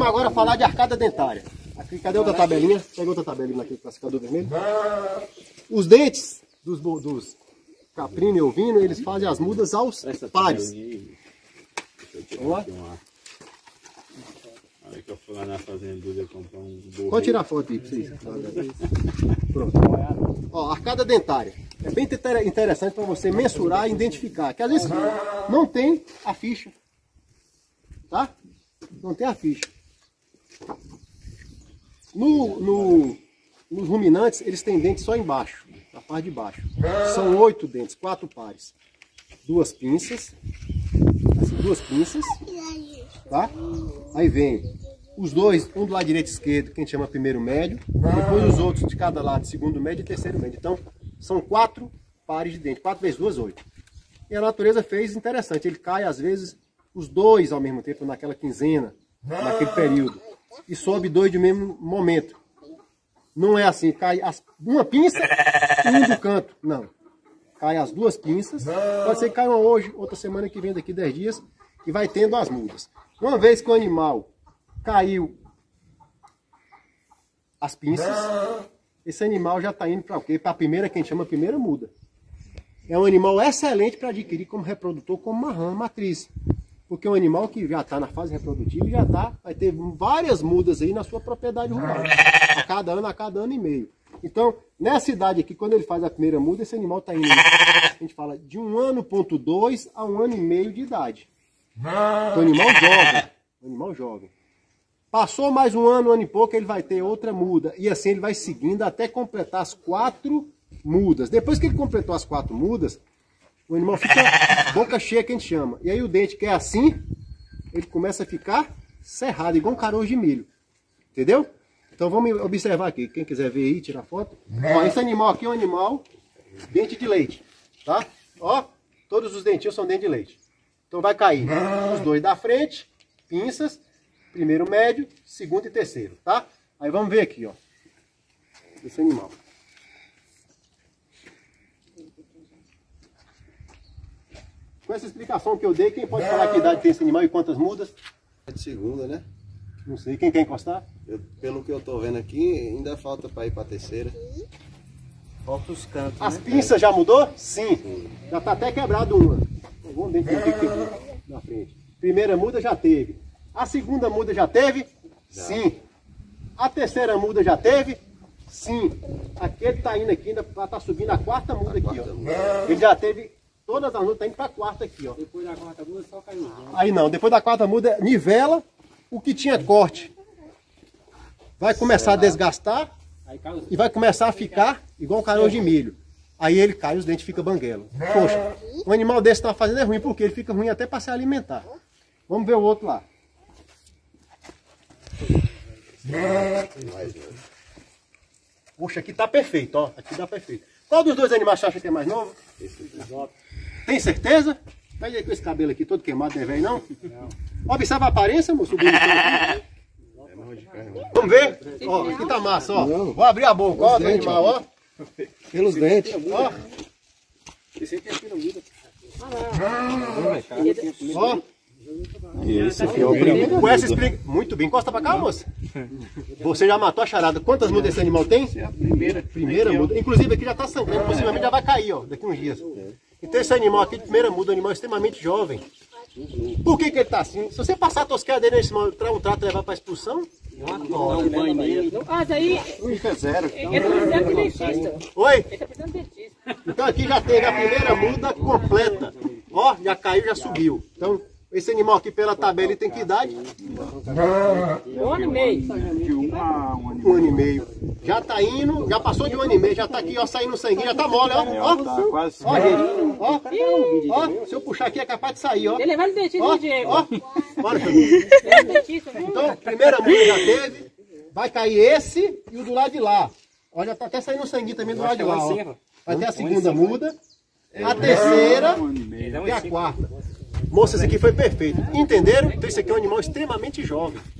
Vamos agora falar de arcada dentária. Aqui, cadê outra tabelinha? Pega outra tabelinha naquele classificador vermelho. Os dentes dos caprino e ovino, eles fazem as mudas aos pares. Vamos lá? Olha que eu fui lá na fazenda comprar um burro. Pode tirar a foto aí pra vocês. Pronto. Ó, arcada dentária. É bem interessante para você mensurar e identificar. Que às vezes não tem a ficha. Tá? Não tem a ficha. Nos ruminantes, eles têm dentes só embaixo, na parte de baixo. São 8 dentes, 4 pares. 2 pinças. Assim, 2 pinças. Tá? Aí vem os dois, um do lado direito e esquerdo, que a gente chama primeiro médio. Depois os outros de cada lado, segundo médio e terceiro médio. Então, são 4 pares de dentes. 4 vezes 2, 8. E a natureza fez interessante. Ele cai, às vezes, os dois ao mesmo tempo, naquela quinzena, naquele período. E sobe 2 de mesmo momento. Não é assim, cai uma pinça e um do canto. Não. Cai as 2 pinças. Pode ser que caia uma hoje, outra semana que vem, daqui 10 dias. E vai tendo as mudas. Uma vez que o animal caiu as pinças, esse animal já está indo para o quê? Para a primeira, que a gente chama primeira muda. É um animal excelente para adquirir como reprodutor, como uma rã matriz. Porque é um animal que já está na fase reprodutiva e já vai ter várias mudas aí na sua propriedade rural. A cada ano e meio. Então, nessa idade aqui, quando ele faz a primeira muda, esse animal está indo, a gente fala, de 1 ano,2 a 1 ano e meio de idade. Então, animal jovem. Passou mais 1 ano e pouco, ele vai ter outra muda. E assim ele vai seguindo até completar as 4 mudas. Depois que ele completou as 4 mudas, o animal fica boca cheia, que a gente chama. E aí o dente que é assim, ele começa a ficar cerrado, igual um caroço de milho. Entendeu? Então vamos observar aqui. Quem quiser ver aí, tirar foto. Ó, esse animal aqui é um animal dente de leite. Tá? Ó, todos os dentinhos são dente de leite. Então vai cair os 2 da frente, pinças, primeiro médio, segundo e terceiro, tá? Aí vamos ver aqui, ó, esse animal. Com essa explicação que eu dei, quem pode falar que idade tem esse animal e quantas mudas? É de segunda, né? Não sei, quem quer encostar? Pelo que eu tô vendo aqui, ainda falta para ir para a terceira. Falta os cantos, As né? pinças já mudou? Sim. Já tá até quebrado uma. Vamos ver aqui na frente. Primeira muda já teve. A segunda muda já teve? Já. Sim. A terceira muda já teve? Sim. Aquele tá indo aqui, ainda tá subindo a 4ª muda aqui, ó. Ele já teve todas as mudas, tá indo pra 4ª aqui, ó. Depois da 4ª muda só caiu. Aí não, depois da 4ª muda nivela o que tinha corte. Vai começar a desgastar e vai começar a ficar igual um caroço de milho. Aí ele cai e os dentes ficam banguelo. Poxa, um animal desse na fazenda é ruim, porque ele fica ruim até para se alimentar. Vamos ver o outro lá. Poxa, aqui tá perfeito, ó. Aqui tá perfeito. Qual dos 2 animais você acha que é mais novo? Tem certeza? Pega aí com esse cabelo aqui todo queimado, não é velho não? Observa a aparência, moço. Vamos ver? Ó, aqui tá massa, ó. Vou abrir a boca, ó, do animal, ó. Pelos dentes. Ó. Esse aqui é aqui no vida. Ó. Esse aqui é o primeiro. Com essa explica... Muito bem, encosta pra cá, moça. Você já matou a charada. Quantas mudas esse animal tem? Essa é a primeira. Primeira muda. Inclusive aqui já está sangrando, possivelmente já vai cair, ó, daqui uns dias. Então esse animal aqui de primeira muda, um animal extremamente jovem. Por que ele está assim? Se você passar a tosqueira dele nesse trato e levar para expulsão, daí fica zero. ele tá precisando de dentista. Oi? Ele tá precisando de dentista. Então aqui já teve a primeira muda completa. Ó, já caiu, já subiu. Então esse animal aqui pela tabela ele tem que idade? 1 ano e meio. De 1 a 1 ano. 1 ano e meio. Já tá indo, já passou de 1 ano e meio, já tá aqui, ó, saindo sangue, já tá mole, ó. Ó, Tá quase. ó, gente. Ó, ó, se eu puxar aqui é capaz de sair, ó. Ele levar no dentista, Ó, né, Diego? ó. Olha, Leva no dentista, viu? então, primeira muda já teve, vai cair esse e o do lado de lá. Ó, já tá até saindo sangue também do lado de lá, ó. Vai ter a segunda muda, a terceira e a 4ª. Moça, esse aqui foi perfeito. Entenderam? Então esse aqui é um animal extremamente jovem.